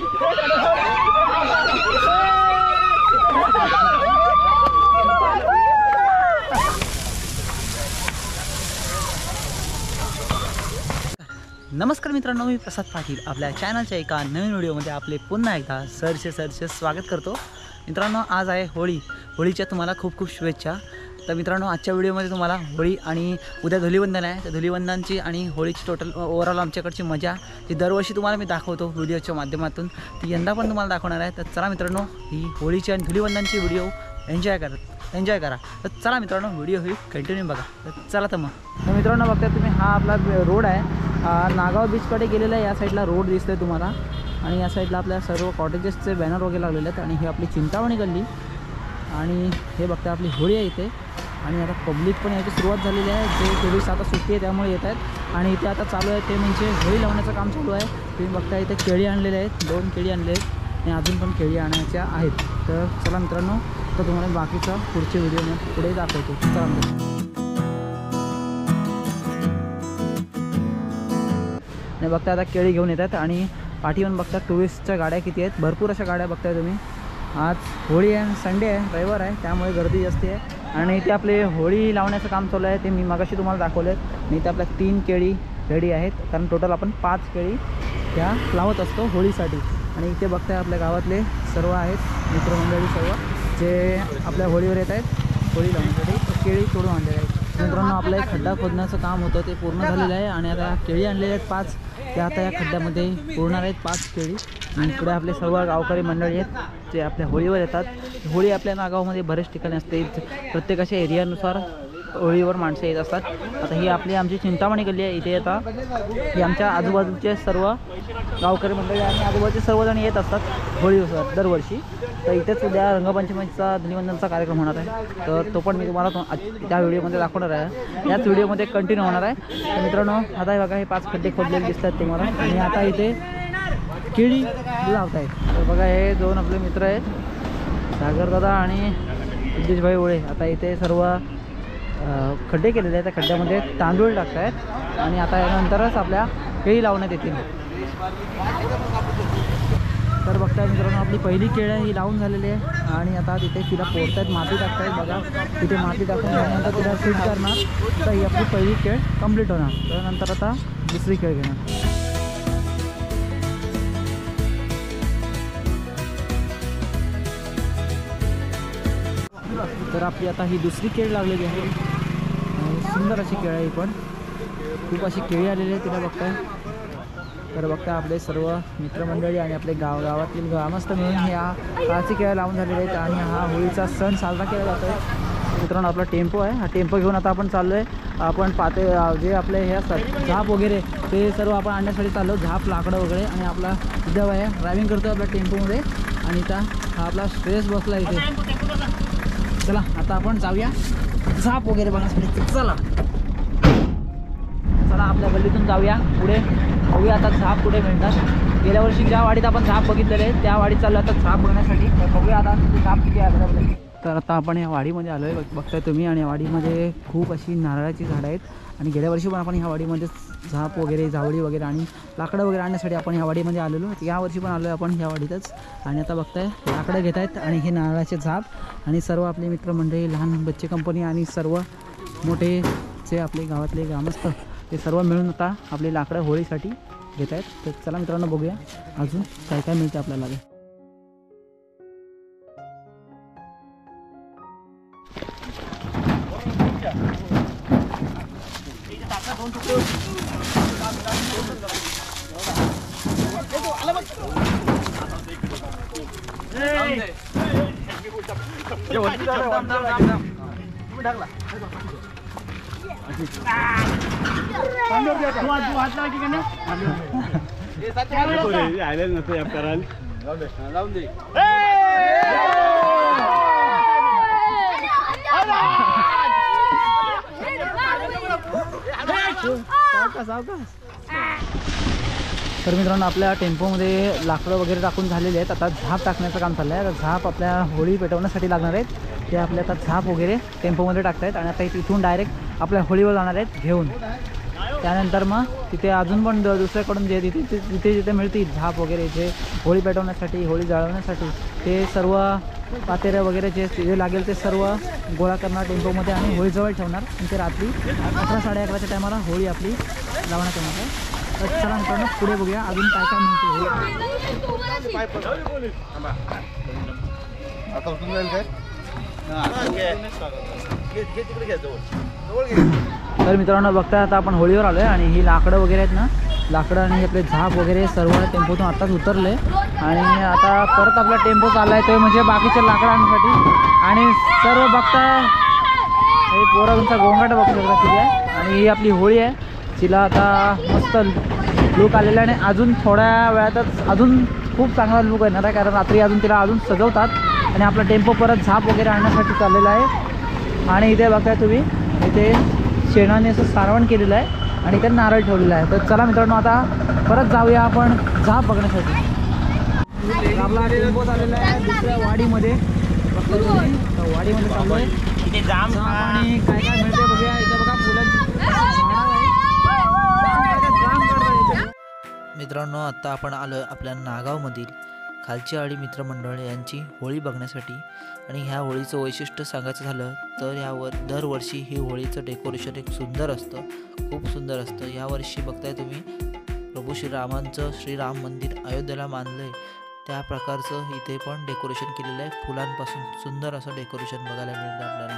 नमस्कार मित्रांनो, मी प्रसाद पाटील आपल्या चॅनलच्या एका नवीन व्हिडिओमध्ये आपले पुन्हा एकदा सरसे स्वागत करतो। मित्रांनो, आज आहे होळीच्या तुम्हाला खूप खूप शुभेच्छा। तर मित्रांनो, आजच्या व्हिडिओमध्ये तुम्हाला होळी आणि उद्या धुलीवंदन आहे, त्या धुलीवंदनची आणि होळीची टोटल ओव्हरऑल आमच्याकडची मजा जी दरवर्षी तुम्हाला मी दाखवतो व्हिडिओच्या माध्यमातून, ती यंदा पण तुम्हाला दाखवणार आहे। तर चला मित्रांनो, ही होळीची आणि धुलीवंदनची व्हिडिओ एन्जॉय करा। तर चला मित्रांनो, व्हिडिओ ही कंटिन्यू बघा। तर चला तर मित्रांनो, बघता तुम्ही हा आपला रोड आहे, नागाव बीचकडे गेलेला आहे। या साईडला रोड दिसतोय तुम्हाला आणि या साईडला आपल्या सर्व कॉटेजेसचे बॅनर वगैरे लागलेले आहेत आणि ही आपली चिंतामणी गल्ली आणि हे बघता आपली होळी आहे इथे। आणि आता पब्लिक पण याची सुरुवात झालेली आहे, जे टुरिस्ट आता सुट्टी आहे त्यामुळे येत आहेत। आणि इथे आता चालू आहे ते म्हणजे होळी लावण्याचं काम चालू आहे। तुम्ही बघता इथे केळी आणलेले आहेत, 2 केळी आणले आहेत आणि अजून पण केळी आणायच्या आहेत। तर चला मित्रांनो, तर तुम्हाला बाकीचा पुढच्या व्हिडिओमध्ये पुढे दाखवतो। चला नाही बघता आता केळी घेऊन येतात आणि पाठीवरून बघता टुरिस्टच्या गाड्या किती आहेत, भरपूर अशा गाड्या बघताय तुम्ही। आज होळी आहे, संडे आहे, रविवार आहे, त्यामुळे गर्दी जास्त आहे। आणि इथे आपले होळी लावण्याचं काम चालू आहे, ते मी मगाशी तुम्हाला दाखवले आहेत। आणि इथे आपल्या 3 केळी रेडी आहेत, कारण टोटल आपण 5 केळी त्या लावत असतो होळीसाठी। आणि इथे बघताय आपल्या गावातले सर्व आहेत मित्रमंडळी, सर्व जे आपल्या होळीवर येत आहेत होळी लावण्यासाठी केळी तोडून आणलेले आहेत। मित्रांनो, आपलं एक खड्डा खोदण्याचं काम होतं ते पूर्ण झालेलं आहे आणि आता केळी आणलेले आहेत 5, ते आता या खड्ड्यामध्ये पुरणार आहेत 5 केळी। आणि इकडे आपले सर्व गावकरी मंडळी आहेत जे आपल्या होळीवर येतात। होळी आपल्या नागावमध्ये बरेच ठिकाणी असते, प्रत्येकाच्या एरियानुसार होळीवर माणसं येत असतात। आता ही आमची चिंतामणी गल्ली आहे, इथे आता ही आमच्या आजूबाजूचे सर्व गावकरी मंडळी आणि आजूबाजूचे सर्वजण येत असतात होळीवर दरवर्षी। तर इथेच उद्या रंगपंचमीचा धुलीवंदनचा कार्यक्रम होणार आहे, तर तो पण मी तुम्हाला त्या व्हिडिओमध्ये दाखवणार आहे, याच व्हिडिओमध्ये कंटिन्यू होणार आहे। तर मित्रांनो, आता हे बघा, हे 5 खड्डे खोदलेले दिसतात तुम्हाला आणि आता इथे केळी लावत आहेत। तर बघा, हे 2 आपले मित्र आहेत, सागरदादा आणि सिद्धेशभाई ओळे। आता इथे सर्व खड्डे केलेले आहेत, त्या खड्ड्यामध्ये तांदूळ टाकत आहेत आणि आता यानंतरच आपल्या केळी लावण्यात येतील। तर बघताय मित्रांनो, आपली पहिली केळी ही लावून झालेली आहे आणि आता तिथे तिला पोरत आहेत, माती टाकत आहेत। बघा, तिथे माती टाकून त्यानंतर तिला सीड करणार, तर ही आपली पहिली केळ कंप्लीट होणार। त्यानंतर आता दुसरी केळ घेणार। तर आपली आता ही दुसरी केळ लागलेली आहे, सुंदर अशी केळ आहे, पण खूप अशी केळी आलेली आहे तिला बघताय। तर बघता आपले सर्व मित्रमंडळी आणि आपले गावातील ग्रामस्थ मिळून ह्या 5 केळ्या लावून झालेल्या आहेत आणि हा होळीचा सण साजरा केला जातो आहे। मित्रांनो, आपला टेम्पो आहे, हा टेम्पो घेऊन आता आपण चाललो आहे। आपण जे आपले हे असतात झाप वगैरे ते सर्व आपण आणण्यासाठी चाललो, झाप, लाकडं वगैरे। आणि आपला उद्धव आहे ड्रायव्हिंग करतो आपल्या टेम्पोमध्ये आणि इथं हा आपला स्ट्रेस बसला इथे। चला आता आपण जाऊया झाप वगैरे बघण्यासाठी। चला आपल्या गल्लीतून जाऊया पुढे, बघूया आता झाप कुठे मिळतात। गेल्या वर्षी ज्या वाडीत आपण झाप बघितलेले त्या वाडीत चाललो आता झाप बघण्यासाठी। तर बघूया आता झाप किती आहे। तर आता आपण या वाडीमध्ये आलो आहे, बघताय तुम्ही। आणि या वाडीमध्ये खूप अशी नारळाची झाडं आहेत आणि गेल्या वर्षी पण आपण ह्या वाडीमध्ये झाप वगैरे, जावळी वगैरे आणि लाकडं वगैरे आणण्यासाठी आपण ह्या वाडीमध्ये आलेलो। या वर्षी पण आलो आहे आपण ह्या वाडीतच आणि आता बघताय लाकडं घेत आहेत आणि हे नारळाचे झाप आणि सर्व आपले मित्रमंडळी, लहान बच्चे कंपनी आणि सर्व मोठे जे आपले गावातले ग्रामस्थ, ते सर्व मिळून आता आपली लाकडं होळीसाठी घेत आहेत। तर चला मित्रांनो, बघूया अजून काय काय मिळते आपल्याला। तर मित्रांनो, आपल्या टेम्पोमध्ये लाकडं वगैरे टाकून झालेले आहेत, आता झाप टाकण्याचं काम चाललं आहे। आता झाप आपल्या होळी पेटवण्यासाठी लागणार आहेत, ते आपल्या आता झाप वगैरे टेम्पोमध्ये टाकत आहेत आणि आता इथून डायरेक्ट आपल्या होळीवर जाणार आहेत घेऊन। त्यानंतर मग तिथे अजून पण दुसऱ्याकडून जे जिथे मिळतील झाप वगैरे जे होळी पेटवण्यासाठी होळी जाळवण्यासाठी ते सर्व पातेरे वगैरे जे लागेल ते सर्व गोळा करणार टेम्पोमध्ये आणि होळीजवळ ठेवणार आणि ते रात्री 11 साडे11च्या टायमाला होळी आपली लावण्यात येणार आहे. तर चला मित्रांनो पुढे बघूया अजून काय काय मिळते. तर मित्रांनो बघताय आता आपण होळीवर आलो आहे आणि ही लाकडं वगैरे आहेत ना, लाकडं आणि आपले झाप वगैरे सर्व टेम्पोतून आत्ताच उतरले आणि आता परत आपला टेम्पो चालला आहे तो म्हणजे बाकीच्या लाकडांसाठी. आणि सर्व बघताय हे पोरांचा गोंगाट बघू शकता किती आहे. आणि ही आपली होळी आहे, तिला आता मस्त लूक आलेला आहे आणि अजून थोड्या वेळातच अजून खूप चांगला लूक येणार आहे, कारण रात्री अजून तिला अजून सजवतात आणि आपला टेम्पो परत झाप वगैरे आणण्यासाठी चाललेला आहे. आणि इथे बघताय तुम्ही इथे शेणाने असं सारवण केलेलं आहे आणि इथे नारळ ठेवलेला आहे. तर चला मित्रांनो आता परत जाऊया आपण झाप बघण्यासाठी. आपला टेम्पो चाललेला आहे दुसऱ्या वाडीमध्ये, वाडीमध्ये चाललो आहे आणि काय काय मिळते बघूया. इथे बघा फुलांची झाडं आहे. मित्रांनो आता आपण आलो आपल्या नागावमधील खालची आळी मित्रमंडळ यांची होळी बघण्यासाठी. आणि ह्या होळीचं वैशिष्ट्य सांगायचं झालं तर यावर दरवर्षी ही होळीचं डेकोरेशन एक सुंदर असतं, खूप सुंदर असतं. यावर्षी बघताय तुम्ही प्रभू श्रीरामांचं श्रीराम मंदिर अयोध्येला बांधलं आहे त्या प्रकारचं इथे पण डेकोरेशन केलेलं आहे. फुलांपासून सुंदर असं डेकोरेशन बघायला मिळतं आपल्याला.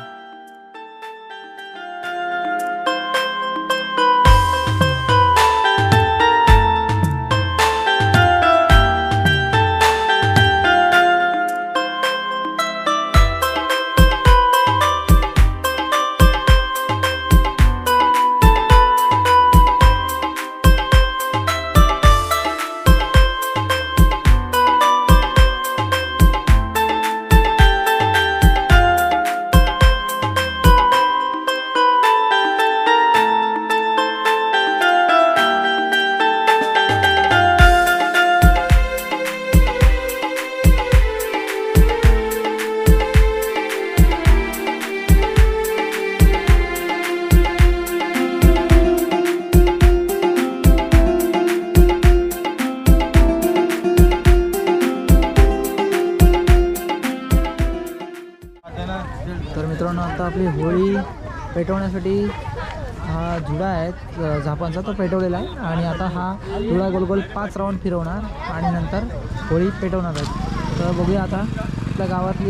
तर मित्रांनो आता आपली होळी पेटवण्यासाठी हा जुडा आहे झापांचा तो पेटवलेला आहे आणि आता हा जुडा गोल गोल 5 राऊंड फिरवणार आणि नंतर होळी पेटवणार आहे. तर बघूया आता आपल्या गावातली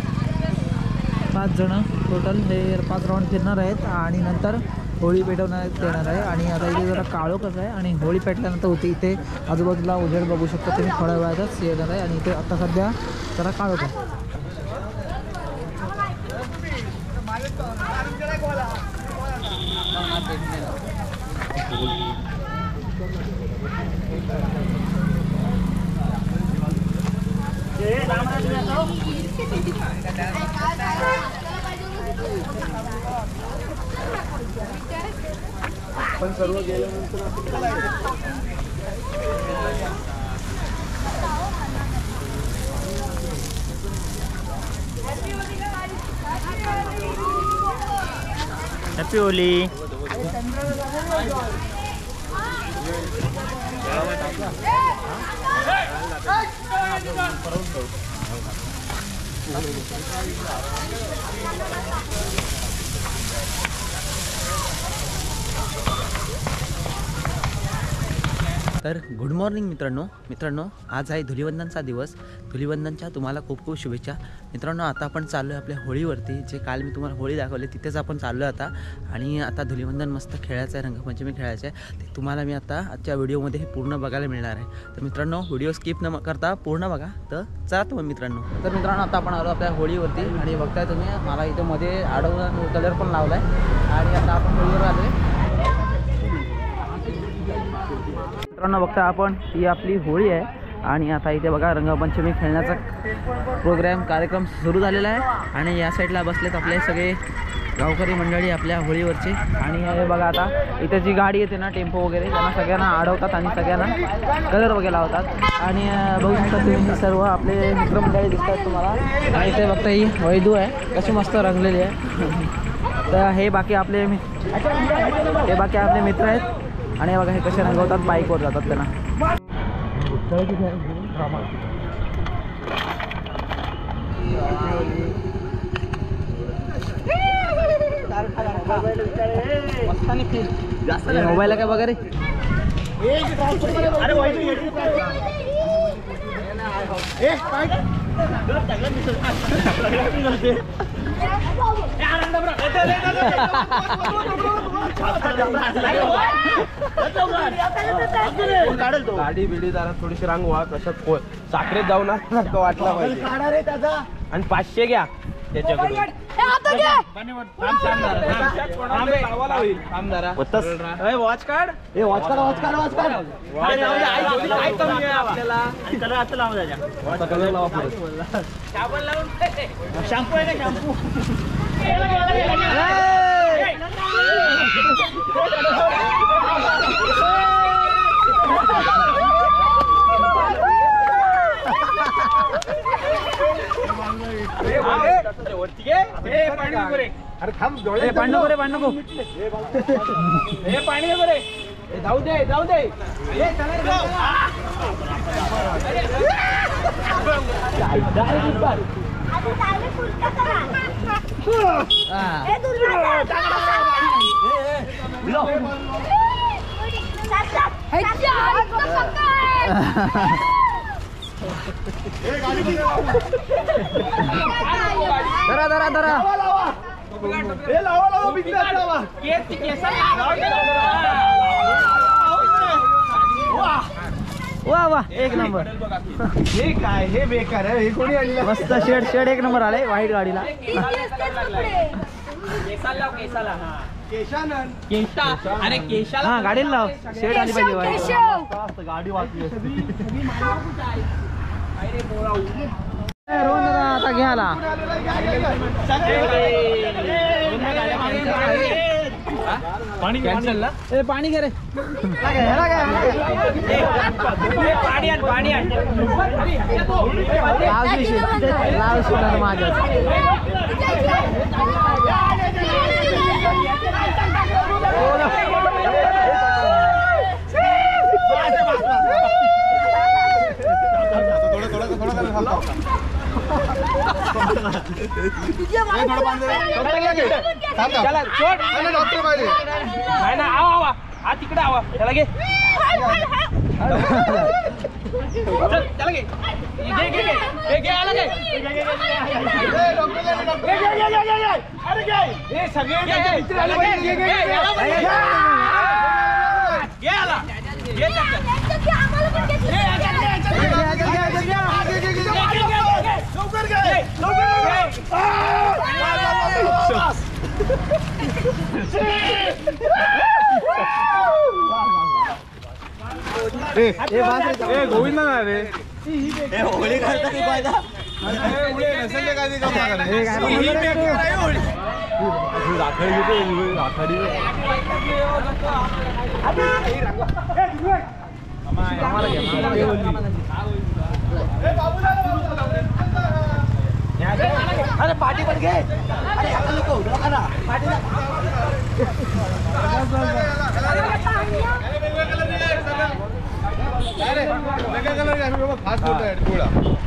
5 जणं टोटल हे 5 राऊंड फिरणार आहेत आणि नंतर होळी पेटवण्यात येणार आहे. आणि आता इथे जरा काळोखच आहे आणि होळी पेटल्यानंतर होती इथे आजूबाजूला उजेड बघू शकता तुम्ही, थोड्या वेळातच येणार आहे आणि इथे आता सध्या जरा काळोख आहे. पण सर्व गेल्यानंतर हॅपी होली. तर गुड मॉर्निंग मित्रांनो आज आहे धुलिवंदनचा दिवस. धुलिवंदनच्या तुम्हाला खूप खूप शुभेच्छा. मित्रांनो आता आपण चाललो आहे आपल्या होळीवरती. जे काल मी तुम्हाला होळी दाखवली तिथेच आपण चाललो आहे आता. आणि आता धुलिवंदन मस्त खेळायचं आहे, रंगपंचमी खेळायचं आहे. ते तुम्हाला मी आता आजच्या व्हिडिओमध्ये हे पूर्ण बघायला मिळणार आहे. तर मित्रांनो व्हिडिओ स्किप न करता पूर्ण बघा. तर चला मग मित्रांनो. तर मित्रांनो आता आपण आलो आपल्या होळीवरती आणि बघताय तुम्ही मला इथे मध्ये आडवून कलर पण लावला आहे आणि आता आपण होळीवर आलो आहे. मित्रांनो बघता आपण ही आपली होळी आहे आणि आता इथे बघा रंगपंचमी खेळण्याचा कार्यक्रम सुरू झालेला आहे. आणि या साईडला बसलेत आपले सगळे गावकरी मंडळी आपल्या होळीवरचे. आणि हे बघा आता इथे जी गाडी येते ना टेम्पो वगैरे त्यांना सगळ्यांना अडवतात आणि सगळ्यांना कलर वगैरे लावतात. आणि बघू शकता तुम्ही सर्व आपले मित्रमंडळी दिसतात तुम्हाला. आणि इथे बघता ही वैदू आहे कशी मस्त रंगलेली आहे. तर हे बाकी आपले मित्र आहेत आणि हे बघा हे कसे रंगवतात, बाईकवर जातात त्यांना. मोबाईल काय वगैरे गाडी बिडी जरा थोडीशी रांग व्हा. कसं साखरेत जाऊन वाटला पाहिजे आणि 500 घ्या त्याच्याकडून. वॉच काढ. शॅम्पू आहे का? शॅम्पू अरे थांब डोळे पांडू रे पांडू हे पाणी बरे जाऊ दे जाऊ दे. धरा धरा धरा. वा वा एक नंबर. हे काय हे बेकार आहे. हे कोणी आणलं? मस्त शेड एक नंबर आले व्हाईट गाडीला. हा गाडीला लाव. शेड आली पाहिजे व्हाईट. गाडी वाचली. रोहन दादा आता घ्याला पाणी कॅन्सल ना. ए पाणी घे रे. माझ्या तिकडे आवा त्याला घे. त्याला घे गोविंद ना रे. होळी घालता की पाहिजे अरे पार्टी पण घे. खास होत आहे थोडा.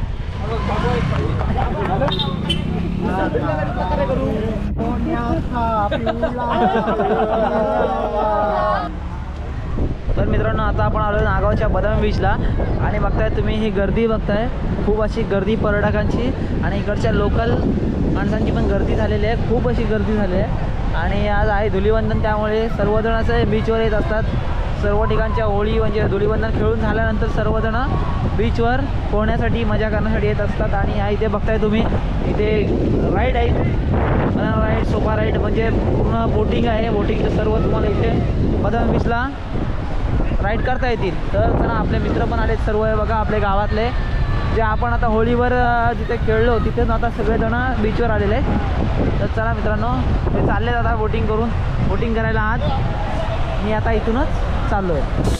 तर मित्रांनो आता आपण आलो नागावच्या बदामी बीचला आणि बघताय तुम्ही ही गर्दी बघताय. खूप अशी गर्दी पर्यटकांची आणि इकडच्या लोकल माणसांची पण गर्दी झालेली आहे. खूप अशी गर्दी झाली आहे आणि आज आहे धुलीवंदन त्यामुळे सर्वजण असं बीचवर येत असतात. सर्व ठिकाणच्या होळी म्हणजे धुलीवंदन खेळून झाल्यानंतर सर्वजण बीचवर पोहण्यासाठी मजा करण्यासाठी येत असतात. आणि ह्या इथे बघताय तुम्ही इथे राईड आहे. बनाना राईड, सोफा राईड म्हणजे पूर्ण बोटिंग आहे. बोटिंगचं सर्व तुम्हाला इथे बदामी बीचला राईड करता येतील. तर चला आपले मित्र पण आले सर्व आहे बघा आपले गावातले जे आपण आता होळीवर जिथे खेळलो तिथेच आता सगळेजण बीचवर आलेले आहेत. तर चला मित्रांनो ते चालले आता बोटिंग करायला. आज मी आता इथूनच चाललो आहे.